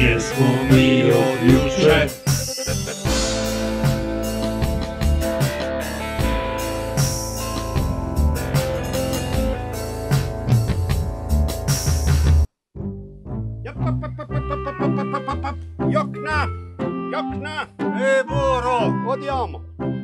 gdje smo mi od juče? Jokna! Jokna! E, Boro, odijamo.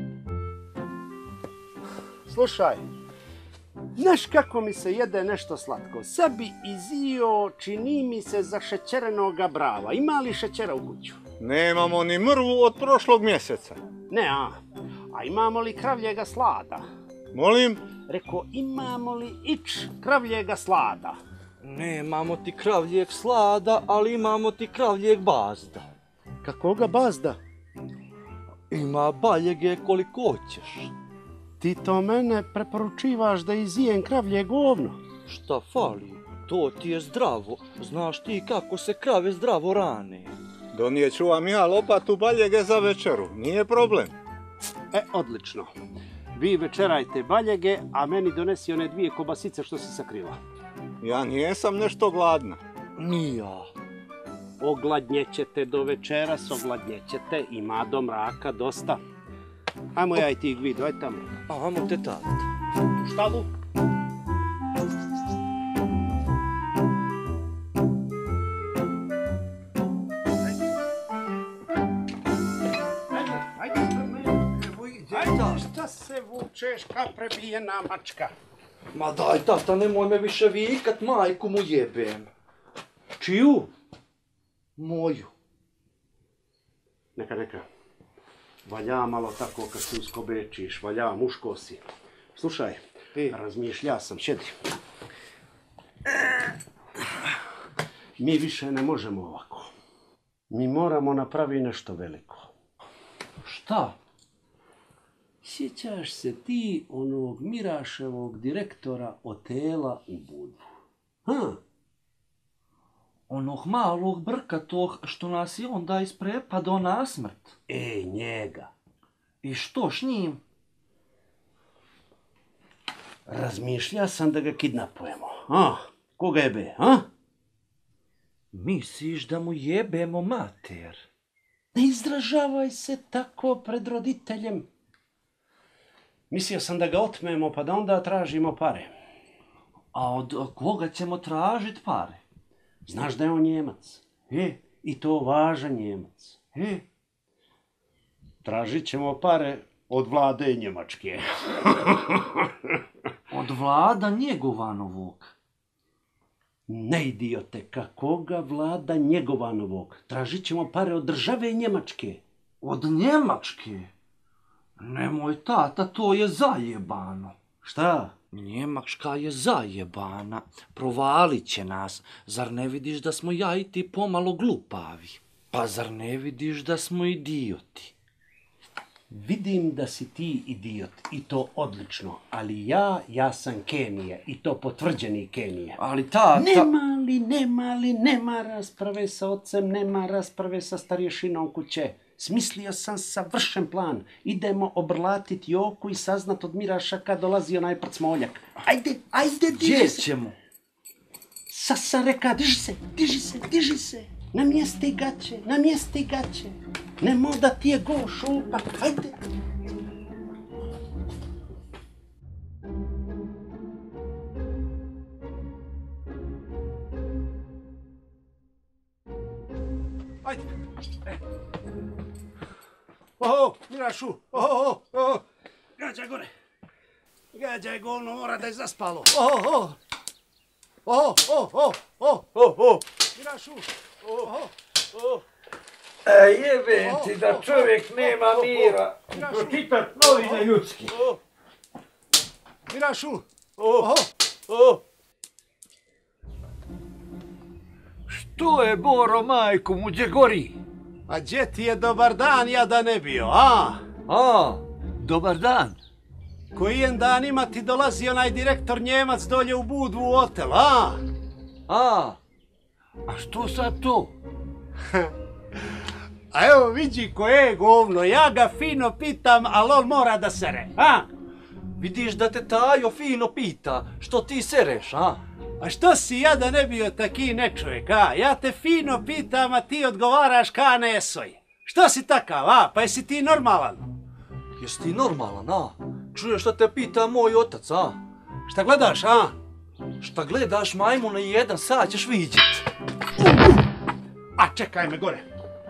Slušaj, znaš kako mi se jede nešto slatko? Sad bi izio, čini mi se, za šećerenoga brava. Ima li šećera u kuću? Nemamo ni mrvu od prošlog mjeseca. Ne, a imamo li kravljega slada? Molim? Reko, imamo li ič kravljega slada? Nemamo ti kravljeg slada, ali imamo ti kravljeg bazda. Kakoga bazda? Ima baljege koliko hoćeš. Ti to mene preporučivaš da izijem kravlje govno? Šta fali? To ti je zdravo. Znaš ti kako se krave zdravo rane. Donijet ću vam ja lopatu baljege za večeru. Nije problem. E, odlično. Vi večerajte baljege, a meni donesi one 2 kobasice što si sakrila. Ja nijesam nešto gladna. Ni ja. Ogladnjećete do večeras, ogladnjećete. Ima do mraka dosta. Ajmo ja i ti Gvido, aj tamo. Amo te tata. U štalu. Ajde, šta se vučeš ka prebijena mačka? Ma daj tata, nemoj me više vikat, majku mu jebem. Čiju? Moju. Neka. Valja malo tako kad se uskobečiš, valja, muško si. Slušaj, razmišlja sam, sjedi. Mi više ne možemo ovako. Mi moramo napraviti nešto veliko. Šta? Sjećaš se ti onog Miraševog direktora hotela u Budvu? Onog malog brkatog što nas je onda isprepadao na smrt. Njega. I što s njim? Razmišlja sam da ga kidnapujemo. Koga jebe, Misliš da mu jebemo mater? Ne izražavaj se tako pred roditeljem. Mislio sam da ga otmemo pa da onda tražimo pare. A od koga ćemo tražiti pare? Znaš da je on Njemac. I to važan Njemac. Tražit ćemo pare od vlade Njemačke. Od vlada Njegovanovog. Ne, idiote, kakoga vlada Njegovanovog? Tražit ćemo pare od države Njemačke. Od Njemačke? Nemoj tata, to je zajebano. Šta? Njemačka je zajebana. Provalit će nas. Zar ne vidiš da smo ja i ti pomalo glupavi? Pa zar ne vidiš da smo idioti? Vidim da si ti idiot i to odlično, ali ja sam Kenije i to potvrđeni Kenije. Ali tata... Nema rasprave sa ocem, nema rasprave sa starješinom kuće. Smislio sam savršen plan. Idemo obrlatiti Joku i saznat od Miraša kad dolazi onaj prcmoljak. Ajde, diži se. Gdje ćemo? Sasa reka, diži se. Namjesti gaće. Nemo da ti je go šupa. Ajde. Ajde. Mirašu. Gađaj govno, mora da je zaspalo. Mirašu. Jebem ti da čovjek nema mira. Pročitat novine ljudski. Mirašu. Što je Boro majku mu gdje gori? A gdje ti je dobar dan, ja da ne bio, Dobar dan. Kojijen danima ti dolazi onaj direktor Njemac dolje u Budvu u hotel, A što sad to? A evo vidi koje je govno, ja ga fino pitam, ali on mora da sere, Vidiš da te Tajo fino pita, što ti sereš, A što si ja da ne bio taki nečovjek, a? Ja te fino pitam, a ti odgovaraš ka nesoj. Što si takav, a? Pa jesi ti normalan? Jesi ti normalan, a? Čuješ šta te pita moj otac, a? Šta gledaš, a? Šta gledaš majmuna i 1 sat ćeš vidjet. A čekaj me gore.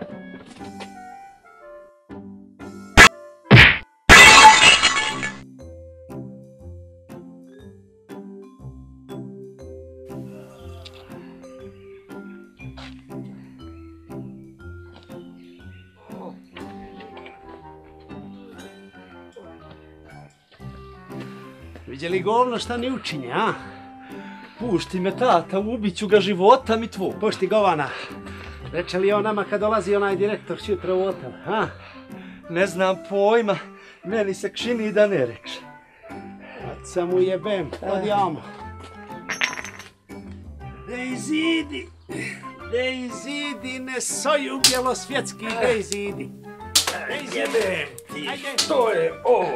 Vidjeli govno šta ni učinje, a? Pušti me tata, ubit ću ga života mi tvoj. Pušti govana. Reče li on nama kad dolazi onaj direktor sutra u hotel, a? Ne znam pojma, meni se čini da ne reče. Oca mu jebem, odjamo. Ne izidi, ne soju bjelosvjetski, ne izidi. Jebem ti, što je ovo?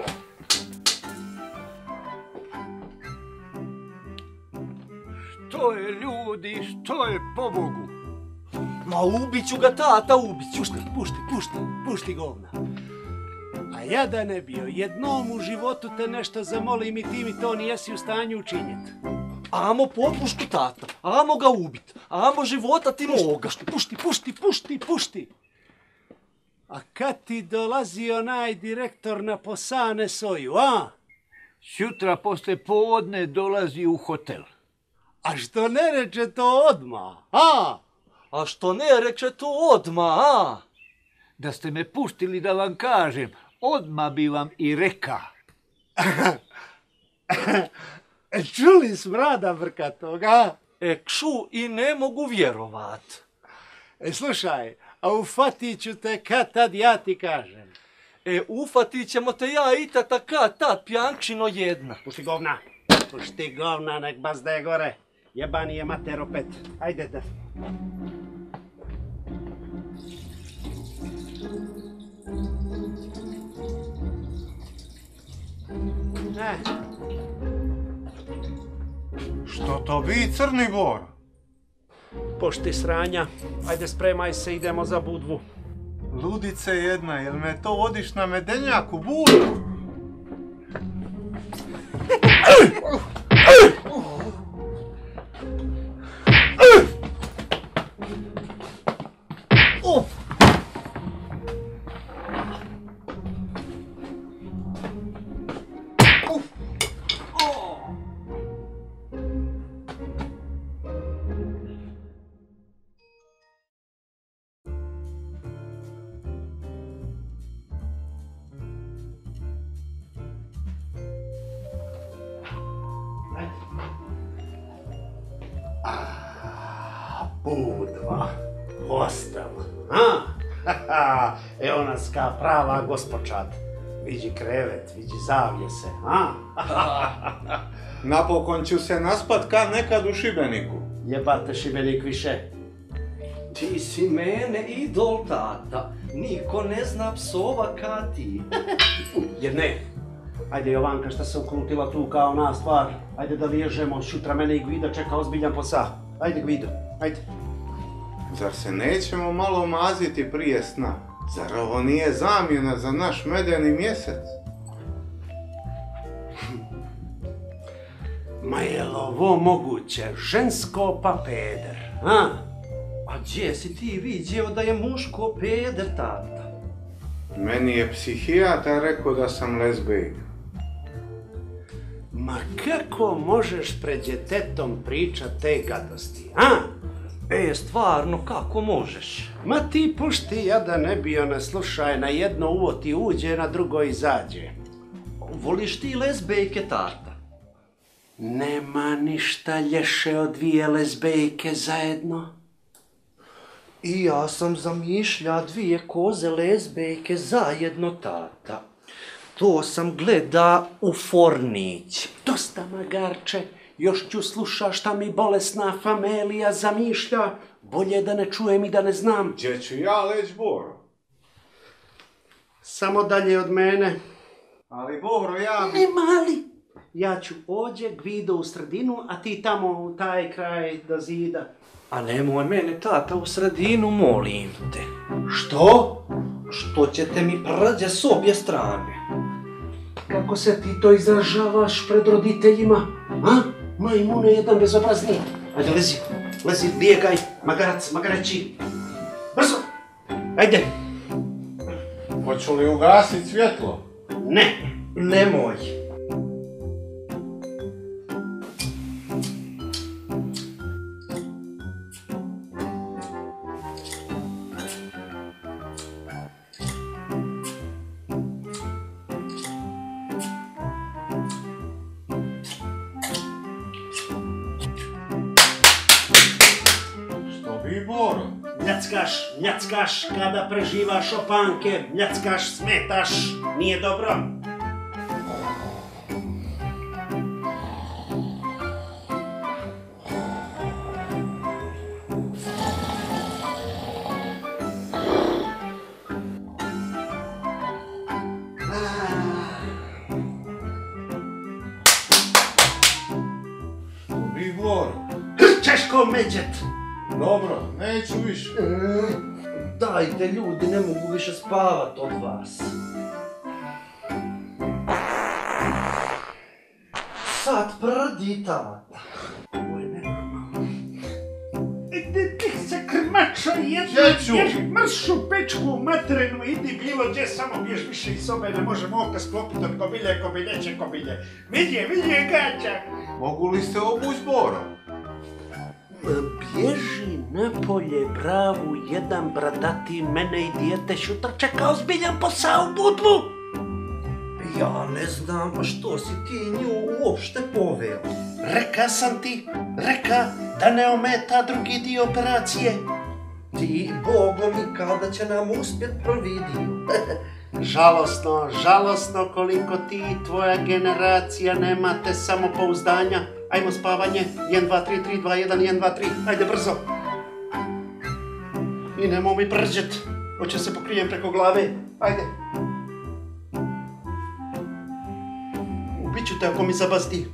Što je ljudi, što je pobogu? Ma ubit ću ga tata, ubit ću. Pušti govna. A ja da ne bio, jednom u životu te nešto zamolim i ti mi to nijesi u stanju učinjeti. Amo popuštu tata, amo ga ubit, amo života ti moga. Pušti. A kad ti dolazi onaj direktor na posane soju, a? Sutra posle podne dolazi u hotel. A što ne reče to odmah, a? A što ne reče to odmah, a? Da ste me pustili da vam kažem, odmah bi vam i reka. Čuli smrada vrkatog, a? Ču i ne mogu vjerovat. Slušaj, a ufatit ću te kad tad ja ti kažem. Ufatit ćemo te ja i tata kad tad, pjančino jedna. Pušti govna, nek bazde gore. Jebani je mater opet. Ajde da. Što to vi, Crni Bor? Pušti sranja. Ajde spremaj se, idemo za Budvu. Ludice jedna, jel me to vodiš na Medenjak u Budvu? Budva, hostel, evo nas ka prava gospočad. Viđi krevet, viđi zavljese, Napokon ću se naspat kad nekad u Šibeniku. Jebate Šibenik više. Ti si mene idol, tata. Niko ne zna psova ka ti. Jer ne. Ajde Jovanka, šta se ukrutila tu kao ona stvar. Ajde da liježemo, šutra mene i Gvido čeka ozbiljan posao. Ajde Gvido, ajde. Zar se nećemo malo maziti prije sna? Zar ovo nije zamjena za naš medeni mjesec? Ma je li ovo moguće? Žensko pa peder, a? A gdje si ti vidio da je muško peder, tata? Meni je psihijatar rekao da sam lezbijk. Ma kako možeš pred djetetom pričat te gadosti, a? Stvarno, kako možeš? Ma ti pušti, ja da ne bio ne slušaj, na jedno uvo ti uđe, na drugo izađe. Voliš ti lezbejke, tata? Nema ništa lješe od 2 lezbejke zajedno. I ja sam zamišlja 2 koze lezbejke zajedno, tata. To sam gleda u Fornić. Dosta magarče, još ću sluša šta mi bolesna familija zamišlja. Bolje da ne čujem i da ne znam. Gdje ću ja leć, Boro? Samo dalje od mene. Ali Boro, ja... Ne mali, Ja ću ođe, Gvido u sredinu, a ti tamo u taj kraj do zida. A nemoj mene, tata, u sredinu, molim te. Što? Što ćete mi prđe s obje strane? Kako se ti to izražavaš pred roditeljima? A? Majmune jedan bezobrazni. Ajde, lezi, bijegaj, magareći. Brzo! Ajde! Hoću li ugasiti svjetlo? Ne! Nemoj. Što bi, Boro? Mljackaš kada preživaš opanke, mljackaš, smetaš, nije dobro. Što bi, Boro? Krčeš ko međet. Dobro, neću više. Dajte, ljudi, ne mogu više spavat od vas. Sad prdi, tata. Ovo je nenormalno. Ide ti se krmačo Djeću! Mrš u pečku materinu, idi bilo gdje, samo biješ više iz sobe, ne možemo oka sklopiti od kobilje. Vidje, gaća. Mogu li ste obuć, Boro? Bježi napolje, bravu, jedan bradati, mene i dijete šutra čeka ozbiljan posao u budvu. Ja ne znam, pa što si ti nju uopšte poveo? Reka sam ti, da ne ometa drugi dio operacije. Ti, Bogo mi, kada će nam uspjet prvi dio? Žalosno koliko ti i tvoja generacija nemate samopouzdanja. Ajmo spavanje, 1, 2, 3, 3, 2, 1, 1, 2, 3, ajde brzo. I nemoj mi prđet, hoće se pokrijem preko glave, ajde. Ubiću te ako mi zabazdi.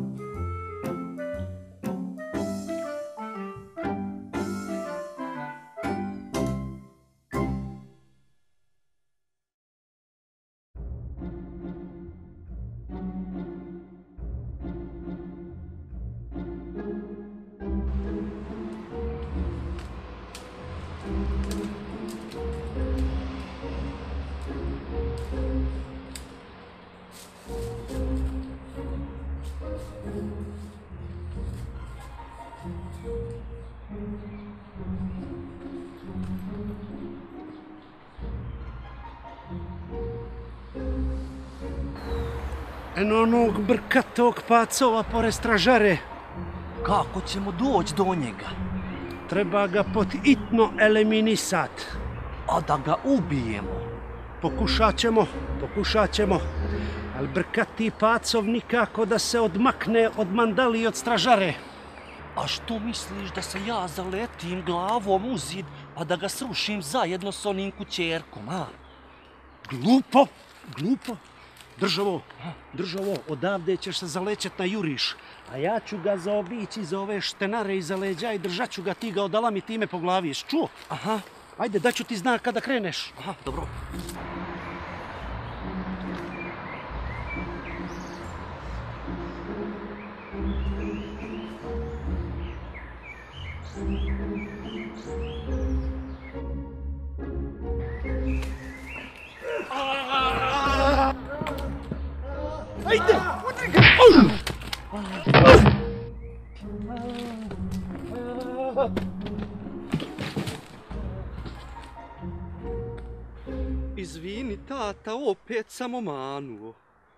Eno onog brkatog pacova pored stražare. Kako ćemo doći do njega? Treba ga pod hitno eliminisat. A da ga ubijemo? Pokušat ćemo. Ali brkati pacov nikako da se odmakne od mandali i od stražare. A što misliš da se ja zaletim glavom u zid pa da ga srušim zajedno s onim kućerkom, a? Glupo. Drž ovo, odavde ćeš se zalećet na juriš. A ja ću ga zaobići za ove štenare iza leđa i držat ću ga, ti ga odalami time po glavi, jesi čuo? Aha. Ajde, daću ti znak kada kreneš. Aha, dobro. Ajde, udri ga! Izvini, tata, opet sam omanuo.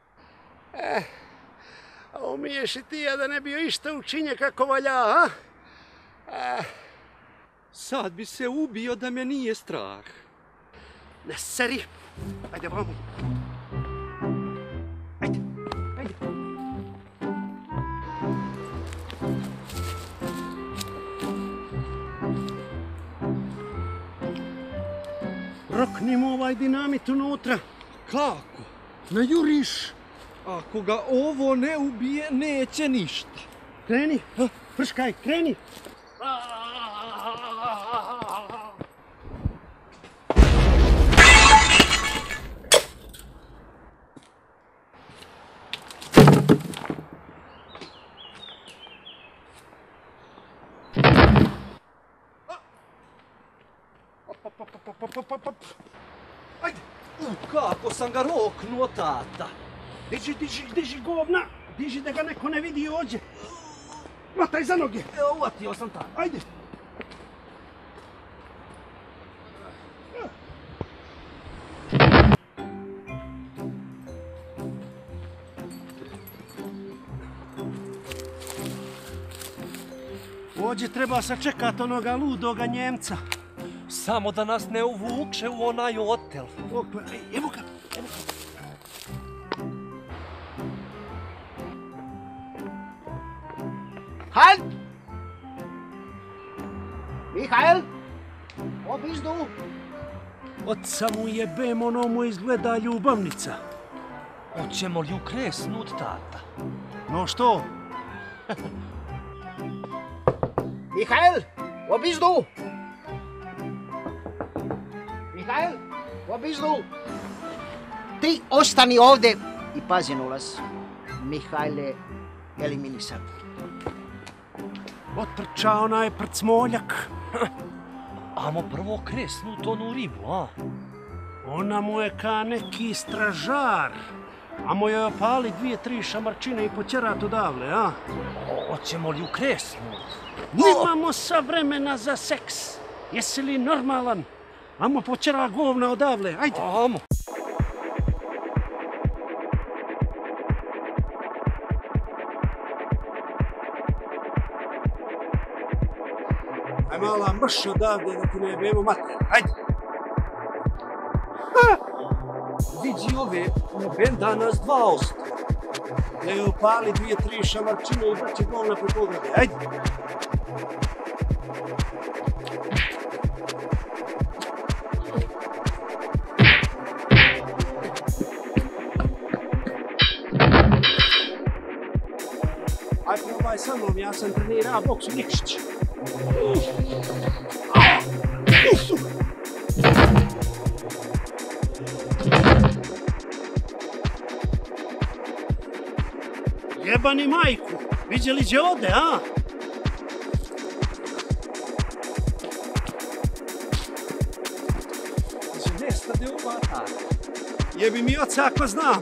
A umiješ i ti, a da ne bio išta učinje kako valja, a? Sad bi se ubio da me nije strah. Ne seri. Ajde, vamo. Ajde. Roknimo ovaj dinamit unutra. Kako? Najuriš. Ako ga ovo ne ubije, neće ništa. Kreni, prškaj, kreni. Ajde, Kako sam ga roknuo, tata. diži govna. Diži da ga neko ne vidi i ođe. Mataj za noge. Evo, uvatio sam tata. Ajde. Ođe treba sačekat onoga ludoga Njemca. Samo da nas ne uvuče u onaj hotel. Evo ga. Halt! Mihael! Obizdu! Oca mu jebem, ono mu izgleda ljubavnica. Hoćemo li ukresnut, tata? No što? Mihael! Obizdu! Mihael! Obizdu! Ti ostani ovdje i pazi na ulaz. Mihael je eliminisan. Otrča onaj prcmoljak. Amo prvo kresnut onu ribu, a? Ona mu je ka neki stražar. Amo joj opali 2-3 šamarčine i počerat odavle, a? Hoćemo li ukresnut? Nemamo sa vremena za seks. Jesi li normalan? Amo počera govna odavle, ajde. Amo. Aj mala mrš odavde da ti ne jebemo mater, ajde. Vidi ove, ben danas 2 osta. Da joj opali 2-3 šamarčine i baci govna preko ograde, ajde. Aj probaj sa mnom, ja sam trenirao boksu Nikšić. Jebani majku, viđeli će ode, a? Že nestade ova tata. Jebi mi oca ako znam.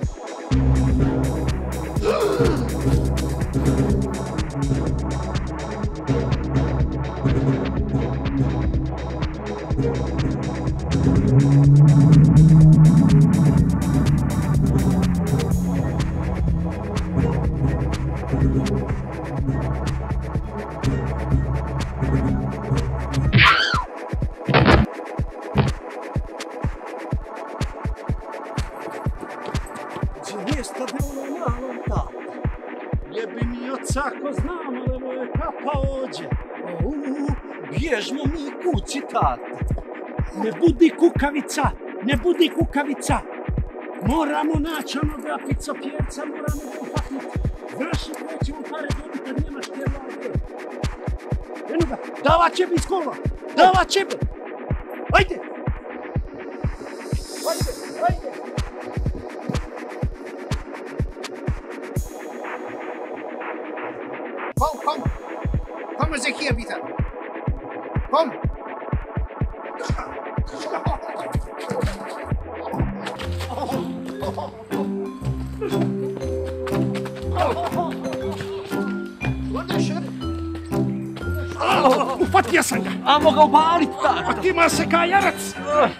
Nestade ono malom, tata. Jebi mi oca ako znam, ali mu je kapa ođe. Bježmo mi kući, tata. Ne budi kukavica, ne budi kukavica. Moramo naći onoga picopjerca, moramo ga uhvatiti. Znaš li koje ćemo pare dobiti kad nemaš te vlade? Eno ga, davat će mi skola, davat će mi. Ajde! Ajde, ajde! Komm! Kommen Sie hier wieder! Komm! Wunderschön! Uhvatio sam ga! Amo ga ubalit, tata. A ti ima se kaj jarac!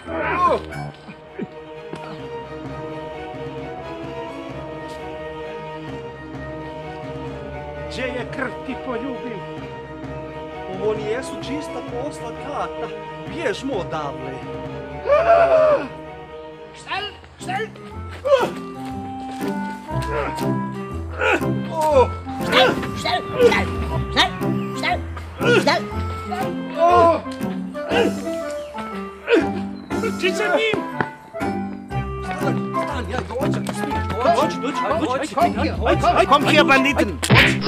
Gdje je krv ti poljubim? Ovo nijesu čista posla, tata. Bježmo odavle. Schnell! Schnell! Schnell! Schnell! Schnell! Schnell! Schnell! Ti za njim! Stan, ja dođem, smiješ, dođi, Komm hier, Banditen!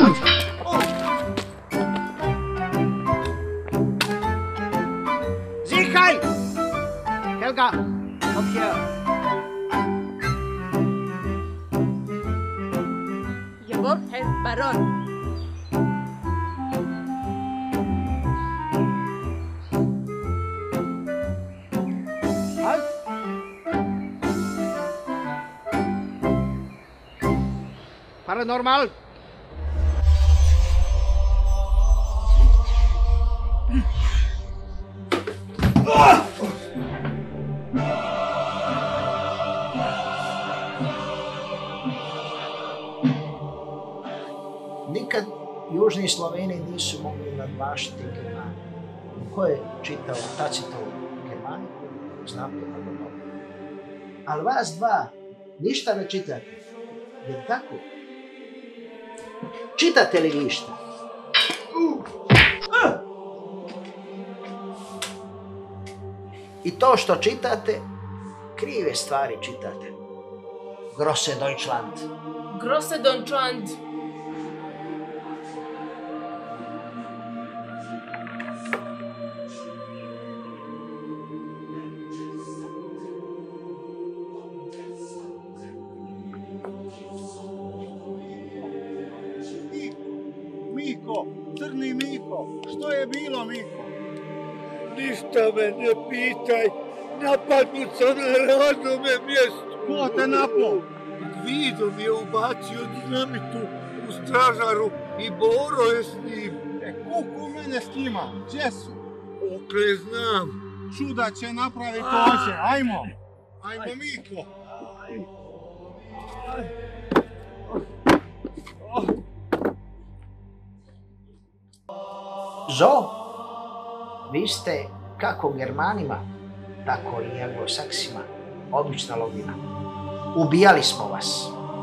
Sicherheit! Helga, komm hier! Jawohl, Herr Baron. Halt! Paranormal! Nikad južni Sloveni nisu mogli nadmašiti Germaniju. Ko je čitao Tacitovu Germaniju, zna to vrlo dobro. Ali vas dva ništa ne čitate, jer tako? Čitate li vi išta? I to što čitate, krive stvari čitate. Grosse Deutschland. Grosse Deutschland. Miko, crni Miko, što je bilo, Miko? Ništa me ne pitaj, napadnut sam na radnome mjestu. Ko te napao? Gvido mi je ubacio dinamitu u stražaru i Boro je s njim. Kuku mene s njima, gdje su? Okle znam. Čuda će napraviti oće, ajmo! Ajmo, Miko! Zo, vi ste kako Germanima, tako i Anglosaksima odlična lovina. Ubijali smo vas.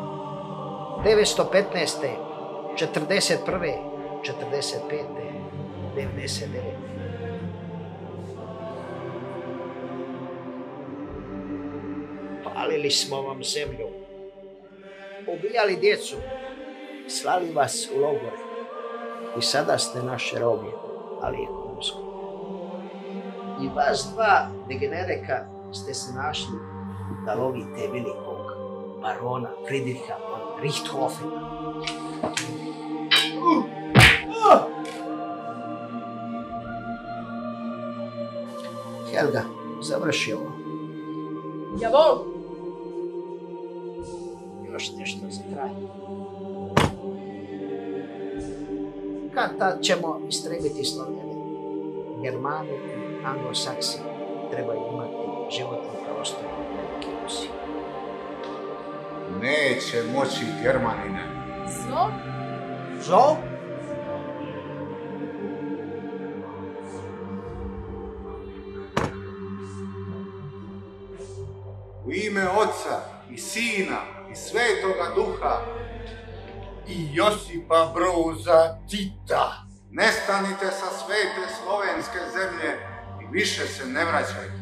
915. 41. 45. 99. Palili smo vam zemlju. Ubijali djecu. Slali vas u logore. I sada ste naše roblje, ali ekonomsko. I vas dva degenereka ste se našli da lovite velikog barona Friedricha von Richthofena. Helga, završi ovo. Jawohl. Još nešto za kraj. Kad tad ćemo istrebiti Slovene. Germani i Anglosaksi trebaju imati životni prostor u Velike Rusije. Neće moći, Germanine. So? Zo? U ime Oca i Sina i Svetoga Duha I Josipa Broza Tita. nestanite sa svete slovenske zemlje i više se ne vraćajte.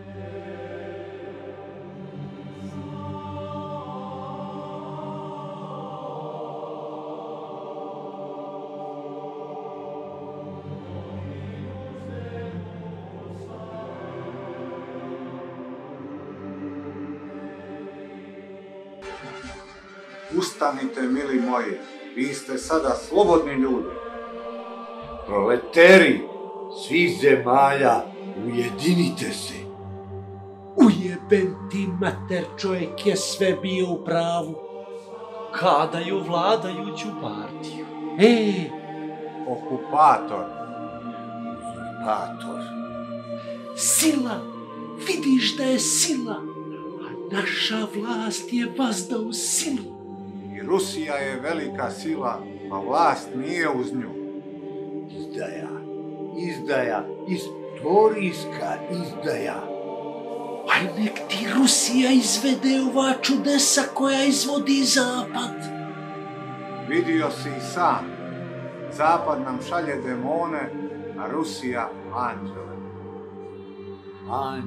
Ustanite, mili moji, vi ste sada slobodni ljudi. Proleteri svih zemalja, ujedinite se. Ujebem ti mater, čovjek je sve bio u pravu. Kadaju vladajuću partiju. Okupator. Pator. Sila, vidiš da je sila, a naša vlast je vazda u silu. I Rusija je velika sila, a vlast nije uz nju. Izdaja, izdaja, istorijska izdaja. Aj nek ti Rusija izvede ova čudesa koja izvodi Zapad. Vidio si i sam. Zapad nam šalje demone, a Rusija anđele.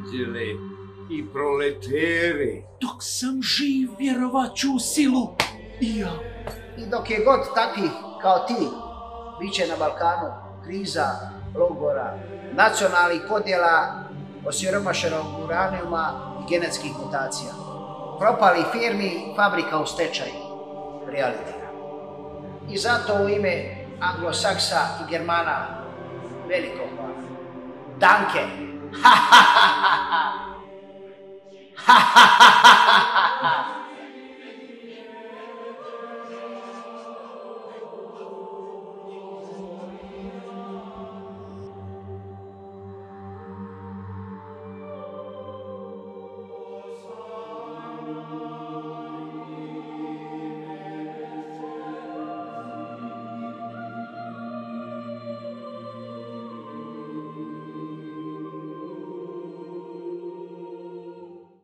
Anđele i proletere. Dok sam živ vjerovat ću u silu. I ja. I dok je god takvih kao ti, bit će na Balkanu kriza, logora, nacionalnih podjela, osiromašenog uranijuma i genetskih mutacija. Propali firmi, fabrika u stečaju, realitira. I zato u ime Anglosaksa i Germana veliko hvala. Danke! Ha ha ha ha ha! Ha ha ha ha ha ha!